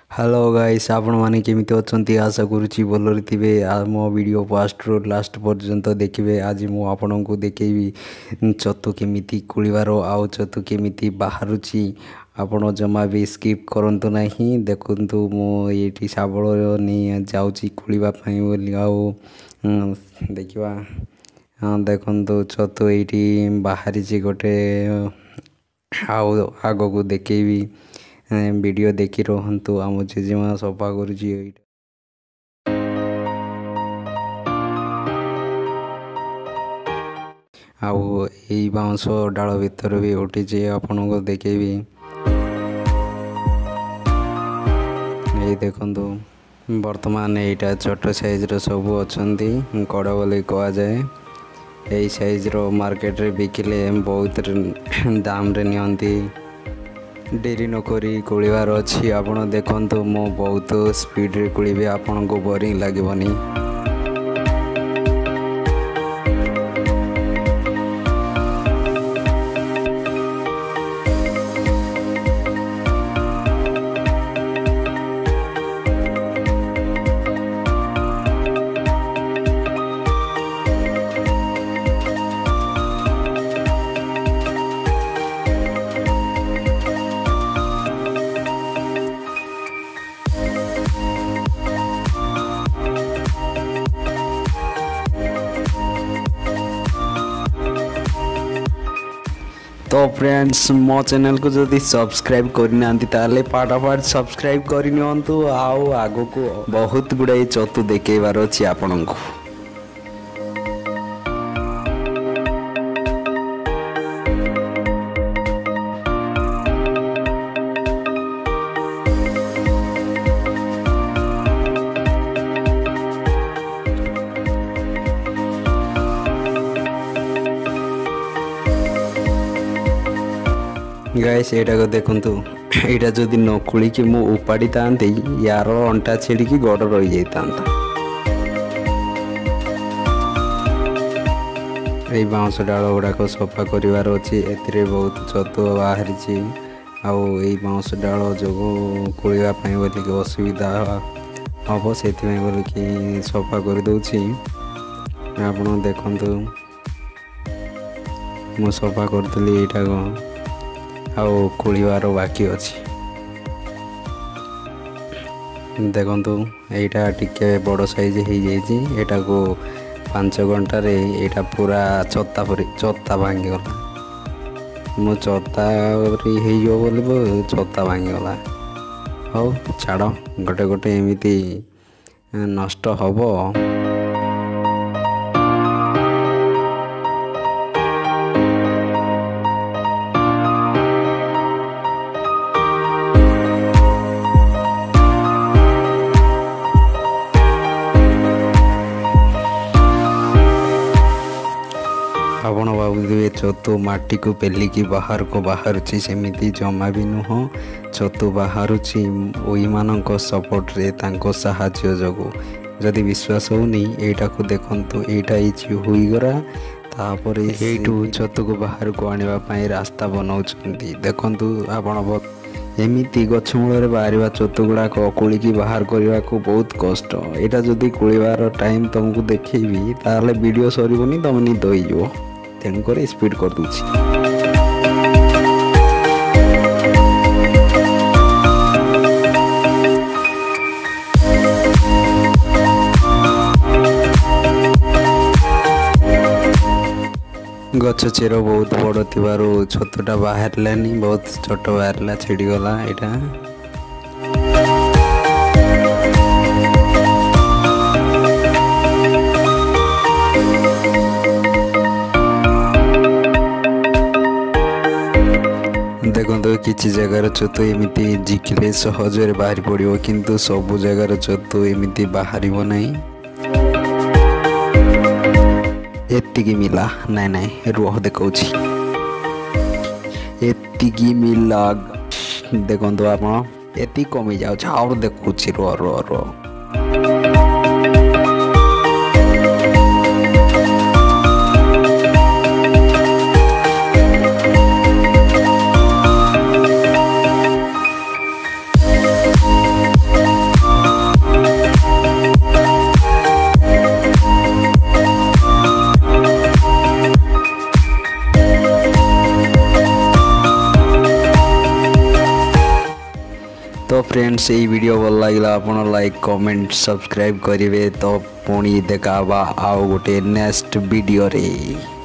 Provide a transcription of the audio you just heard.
Hello guys आपण माने केमिति अछंती आशा करूची भलरे थिबे मो वीडियो फास्ट रो लास्ट पर्यंत देखिबे। आज मु आपन को देखेबी चतु केमिति कुळीवारो आउ चतु केमिति बाहरुची। आपण जमा भी स्किप करंतु नाही देखंतु मु एठी साबळ नि जाउची कुळीवा पई बोली आउ देखिबा। देखंतु चतु एठी बाहरिची गोटे आउ आगो को देखेबी वीडियो देखी रहंतु। आम जेजेमा सफा करुची आउ एई बाउंस डाल भीतर भी उठी आपन को देखेबी। ये देखंतु वर्तमान एटा छोट साइज रो सब अछंती कड़ बोली कहा जाए। यही साइज रो मार्केट रे बिकिले बहुत दाम रे नियंती। डेरी नकरी कुड़ीबार अच्छी आपण देखंतु मो बहुत स्पीड रे कुड़ीबे आपन को बोरिंग लागबनी। तो फ्रेंड्स मो चैनल को जदि सब्सक्राइब करना ताले फटाफट सब्सक्राइब करनियंतु। आउ आगो को बहुत गुड़ाई चतु देखेबार अछि आपन को। गाइस एटा को देखंतु एटा जदि न खुली कि मु उपाड़ी तांते यार अंटा छेड़ी की गड़ रही जाइतांता। ए बाउंस डाल गुड़ाक सफा करिवार अछि। एथिरे बहुत चतु बाहरिछि आउ ए बाउंस डाल जोगो कुळिवा पई बोली कि असुविधा हबो सेति पई बोली कि सफा कर दउछि। आपण देखंतु मु सफा करतली एटा को आउ कुळीवार बाकी अछि। देखंतु एटा टिके बड़ साइज हे जाइछि। एटा को 5 घंटा रे एटा पूरा चत्ता भांगी गला। मो चत्ता रे हे जो बोलबो चत्ता भांगी गला। हौ छाड़ गोटे गोटे एमिति नष्ट हबो। आपण भावुवे चतु माटी को पेलिकी बाहर को बाहरुची सेमिति जमा भी नुह। चतु बाहरुची ओई मानक सपोर्ट रे तांको सहाय्य जगो। जदि विश्वास होनी एटा को देखंतु एटा इची हुई गरा। तापर एटू चतु को बाहर को आनिबा पई रास्ता बनाउछंती। देखंतु आपण एमिति गछ मूल रे बाहरिबा चतु गुडा को कुळीकी बाहर करबा को बहुत कष्ट। एटा जदि कुळीबार टाइम तुमको देखैबी ताले वीडियो सरीबनी तुम नि दई जो। तेणु कर स्पीड कर दूची। गछ चेर बहुत बड़ थिबारु छतुटा बाहरलानी बहुत छोट बाहरला छिड़ी गला एटा। देखो किसी जगार चतु एमती जिकिले सहजरे बाहरी पड़ो किंतु सबु जगार चतु एमती बाहर नहीं। एतिकी मिला नाई नाई रुह देखौछि एतिकी मिला। देखो आप एति कमी जाउछ और देखौछि रुह रुह रुह। तो फ्रेंड्स ये वीडियो भल लगा आप लाइक कमेंट सब्सक्राइब करेंगे। तो पुणी देखा आउ गोटे नेक्स्ट वीडियो रे।